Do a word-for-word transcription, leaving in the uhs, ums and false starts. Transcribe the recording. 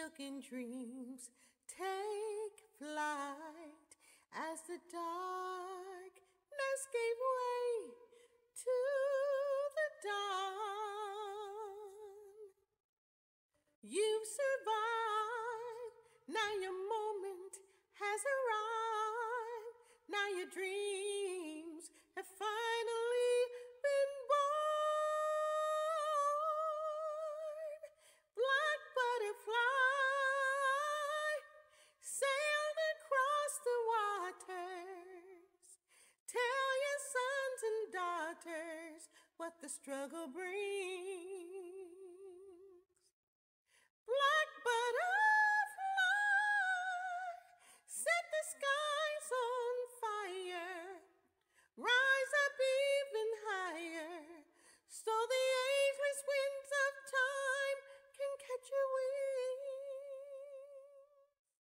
silken dreams take flight as the darkness gave way to the dawn. You've survived, now your moment has arrived. Now your dreams have finally been born. Black butterfly sailed across the waters. Tell your sons and daughters what the struggle brings.